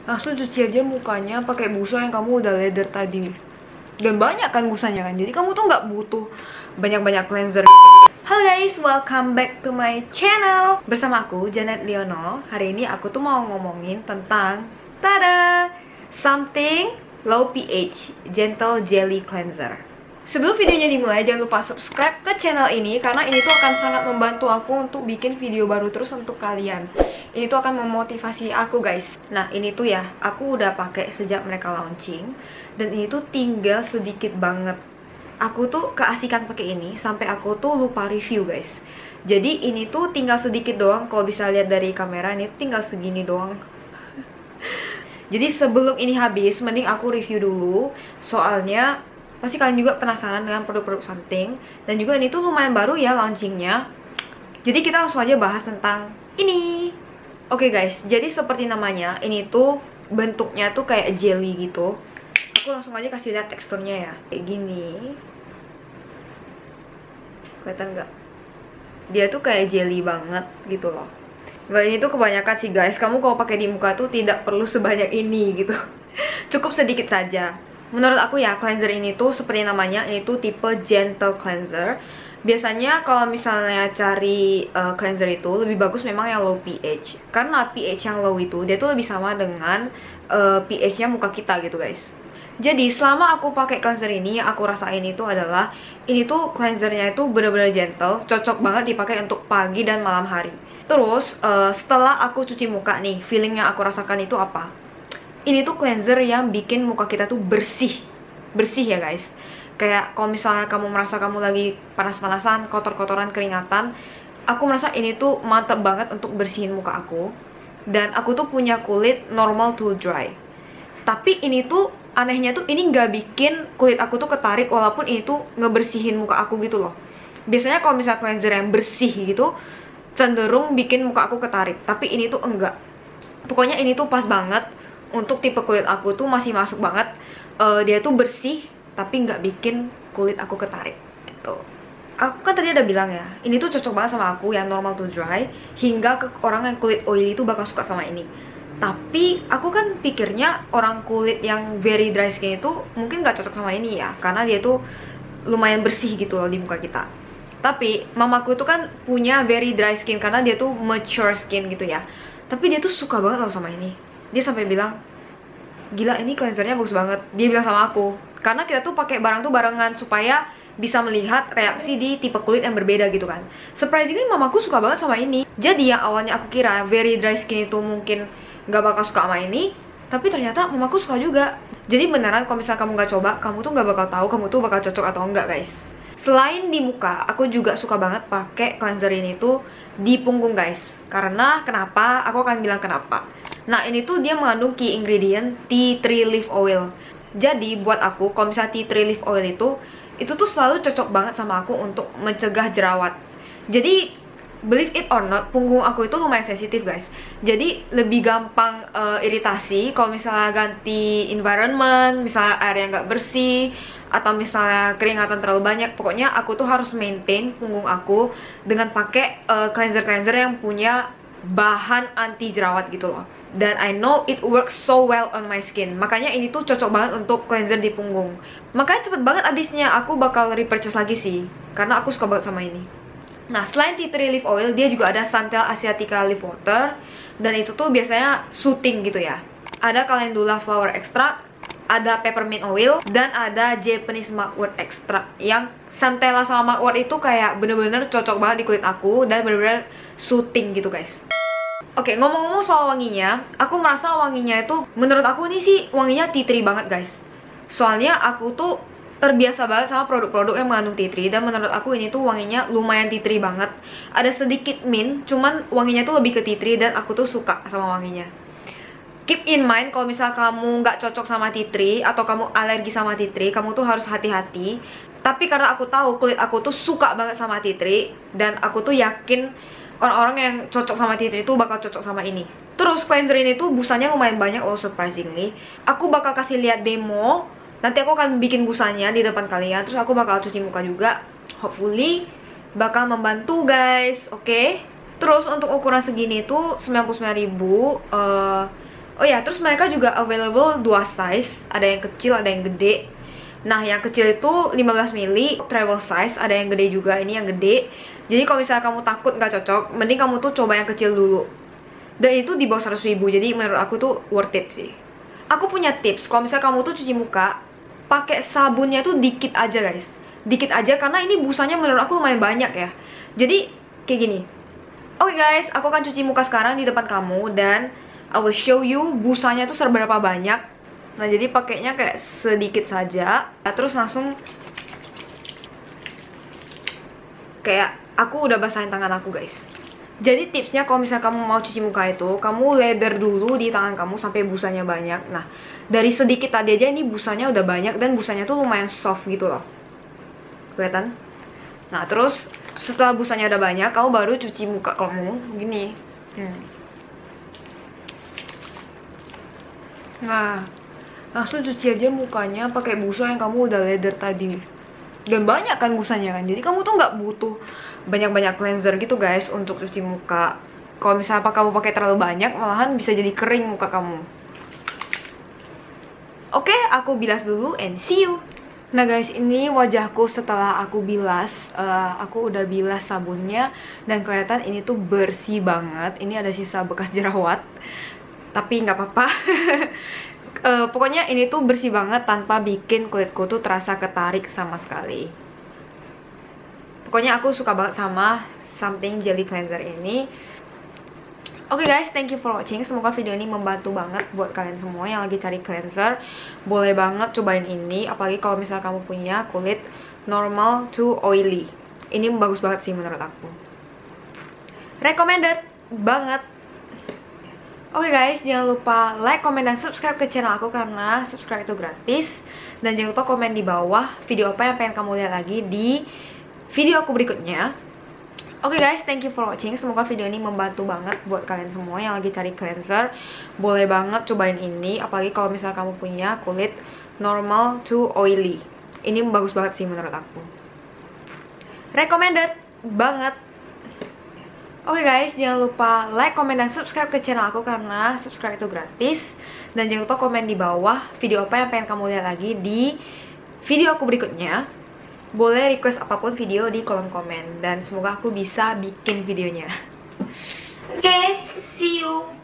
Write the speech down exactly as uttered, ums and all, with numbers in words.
Langsung cuci aja mukanya pakai busa yang kamu udah leather tadi. Dan banyak kan busanya kan, jadi kamu tuh nggak butuh banyak-banyak cleanser. Halo guys, welcome back to my channel. Bersama aku, Janet Leono. Hari ini aku tuh mau ngomongin tentang tada, something low pH gentle jelly cleanser. Sebelum videonya dimulai, jangan lupa subscribe ke channel ini, karena ini tuh akan sangat membantu aku untuk bikin video baru terus untuk kalian. Ini tuh akan memotivasi aku guys. Nah ini tuh ya, aku udah pakai sejak mereka launching, dan ini tuh tinggal sedikit banget. Aku tuh keasikan pakai ini sampai aku tuh lupa review guys. Jadi ini tuh tinggal sedikit doang. Kalau bisa lihat dari kamera, ini tuh tinggal segini doang. Jadi sebelum ini habis, mending aku review dulu. Soalnya pasti kalian juga penasaran dengan produk-produk something. Dan juga ini tuh lumayan baru ya launchingnya. Jadi kita langsung aja bahas tentang ini. Oke okay guys, jadi seperti namanya, ini tuh bentuknya tuh kayak jelly gitu. Aku langsung aja kasih lihat teksturnya ya. Kayak gini. Kelihatan nggak? Dia tuh kayak jelly banget gitu loh. Nah ini tuh kebanyakan sih guys. Kamu kalau pakai di muka tuh tidak perlu sebanyak ini gitu. Cukup sedikit saja. Menurut aku ya, cleanser ini tuh seperti namanya, ini tuh tipe gentle cleanser. Biasanya kalau misalnya cari uh, cleanser itu lebih bagus memang yang low pH. Karena pH yang low itu dia tuh lebih sama dengan uh, pH-nya muka kita gitu guys. Jadi selama aku pakai cleanser ini, yang aku rasain itu adalah ini tuh cleansernya itu bener-bener gentle, cocok banget dipakai untuk pagi dan malam hari. Terus uh, setelah aku cuci muka nih, feeling yang aku rasakan itu apa? Ini tuh cleanser yang bikin muka kita tuh bersih, bersih ya guys. Kayak kalau misalnya kamu merasa kamu lagi panas-panasan, kotor-kotoran, keringatan, aku merasa ini tuh mantep banget untuk bersihin muka aku. Dan aku tuh punya kulit normal to dry. Tapi ini tuh anehnya tuh ini nggak bikin kulit aku tuh ketarik, walaupun ini tuh ngebersihin muka aku gitu loh. Biasanya kalau misalnya cleanser yang bersih gitu cenderung bikin muka aku ketarik, tapi ini tuh enggak. Pokoknya ini tuh pas banget untuk tipe kulit aku tuh, masih masuk banget. uh, Dia tuh bersih tapi nggak bikin kulit aku ketarik gitu. Aku kan tadi ada bilang ya, ini tuh cocok banget sama aku yang normal to dry, hingga ke orang yang kulit oily itu bakal suka sama ini. Tapi aku kan pikirnya orang kulit yang very dry skin itu mungkin nggak cocok sama ini ya, karena dia tuh lumayan bersih gitu loh di muka kita. Tapi mamaku tuh kan punya very dry skin karena dia tuh mature skin gitu ya. Tapi dia tuh suka banget loh sama ini. Dia sampai bilang, gila ini cleansernya bagus banget. Dia bilang sama aku, karena kita tuh pakai barang tuh barengan supaya bisa melihat reaksi di tipe kulit yang berbeda gitu kan. Surprisingly mamaku suka banget sama ini. Jadi yang awalnya aku kira very dry skin itu mungkin gak bakal suka sama ini, tapi ternyata mamaku suka juga. Jadi beneran kalau misalnya kamu gak coba, kamu tuh gak bakal tahu kamu tuh bakal cocok atau enggak guys. Selain di muka, aku juga suka banget pakai cleanser ini tuh di punggung guys. Karena kenapa? Aku akan bilang kenapa. Nah ini tuh dia mengandung key ingredient tea tree leaf oil. Jadi buat aku, kalau misalnya tea tree leaf oil itu itu tuh selalu cocok banget sama aku untuk mencegah jerawat. Jadi believe it or not, punggung aku itu lumayan sensitif guys. Jadi lebih gampang uh, iritasi kalau misalnya ganti environment, misalnya air yang nggak bersih, atau misalnya keringatan terlalu banyak. Pokoknya aku tuh harus maintain punggung aku dengan pakai uh, cleanser-cleanser yang punya bahan anti jerawat gitu loh. Dan I know it works so well on my skin. Makanya ini tuh cocok banget untuk cleanser di punggung. Makanya cepet banget abisnya. Aku bakal repurchase lagi sih, karena aku suka banget sama ini. Nah selain tea tree leaf oil, dia juga ada Santal Asiatica leaf water. Dan itu tuh biasanya soothing gitu ya. Ada calendula flower extract, ada peppermint oil, dan ada Japanese mugwort extract. Yang Santella sama mugwort itu kayak bener-bener cocok banget di kulit aku, dan bener-bener soothing gitu guys. Oke, okay, ngomong-ngomong soal wanginya, aku merasa wanginya itu, menurut aku ini sih wanginya tea tree banget guys. Soalnya aku tuh terbiasa banget sama produk-produk yang mengandung tea tree, dan menurut aku ini tuh wanginya lumayan tea tree banget. Ada sedikit mint, cuman wanginya tuh lebih ke tea tree, dan aku tuh suka sama wanginya. Keep in mind kalau misal kamu nggak cocok sama tea tree atau kamu alergi sama tea tree, kamu tuh harus hati-hati. Tapi karena aku tahu kulit aku tuh suka banget sama tea tree, dan aku tuh yakin orang-orang yang cocok sama tea tree itu bakal cocok sama ini. Terus cleanser ini tuh busanya lumayan banyak loh surprisingly. Aku bakal kasih lihat demo. Nanti aku akan bikin busanya di depan kalian. Terus aku bakal cuci muka juga. Hopefully bakal membantu guys. Oke okay? Terus untuk ukuran segini tuh sembilan puluh sembilan ribu. uh, Oh ya, terus mereka juga available dua size, ada yang kecil, ada yang gede. Nah, yang kecil itu lima belas mili, travel size, ada yang gede juga, ini yang gede. Jadi kalau misalnya kamu takut nggak cocok, mending kamu tuh coba yang kecil dulu. Dan itu di bawah seratus ribu, jadi menurut aku tuh worth it sih. Aku punya tips, kalau misalnya kamu tuh cuci muka, pakai sabunnya tuh dikit aja guys. Dikit aja, karena ini busanya menurut aku lumayan banyak ya. Jadi, kayak gini. Oke guys, aku akan cuci muka sekarang di depan kamu, dan I will show you busanya tuh seberapa banyak. Nah, jadi pakainya kayak sedikit saja. Nah, terus langsung kayak aku udah basahin tangan aku guys. Jadi tipsnya kalau misalnya kamu mau cuci muka itu, kamu lather dulu di tangan kamu sampai busanya banyak. Nah, dari sedikit tadi aja ini busanya udah banyak, dan busanya tuh lumayan soft gitu loh. Kelihatan? Nah, terus setelah busanya udah banyak, kamu baru cuci muka kamu gini. Hmm. Nah, langsung cuci aja mukanya pakai busa yang kamu udah lather tadi. Dan banyak kan busanya kan, jadi kamu tuh nggak butuh banyak-banyak cleanser gitu guys untuk cuci muka. Kalau misalnya apa kamu pakai terlalu banyak, malahan bisa jadi kering muka kamu. Oke, aku bilas dulu and see you. Nah guys, ini wajahku setelah aku bilas. uh, Aku udah bilas sabunnya, dan kelihatan ini tuh bersih banget. Ini ada sisa bekas jerawat, tapi nggak apa-apa. Uh, pokoknya ini tuh bersih banget tanpa bikin kulitku tuh terasa ketarik sama sekali. Pokoknya aku suka banget sama Something Jelly Cleanser ini. Oke okay guys, thank you for watching. Semoga video ini membantu banget buat kalian semua yang lagi cari cleanser. Boleh banget cobain ini, apalagi kalau misalnya kamu punya kulit normal to oily. Ini bagus banget sih menurut aku. Recommended banget. Oke okay guys, jangan lupa like, comment, dan subscribe ke channel aku karena subscribe itu gratis. Dan jangan lupa komen di bawah video apa yang pengen kamu lihat lagi di video aku berikutnya. Oke okay guys, thank you for watching. Semoga video ini membantu banget buat kalian semua yang lagi cari cleanser. Boleh banget cobain ini, apalagi kalau misalnya kamu punya kulit normal to oily. Ini bagus banget sih menurut aku. Recommended banget. Oke okay guys, jangan lupa like, comment, dan subscribe ke channel aku karena subscribe itu gratis. Dan jangan lupa komen di bawah video apa yang pengen kamu lihat lagi di video aku berikutnya. Boleh request apapun video di kolom komen, dan semoga aku bisa bikin videonya. Oke, okay, see you.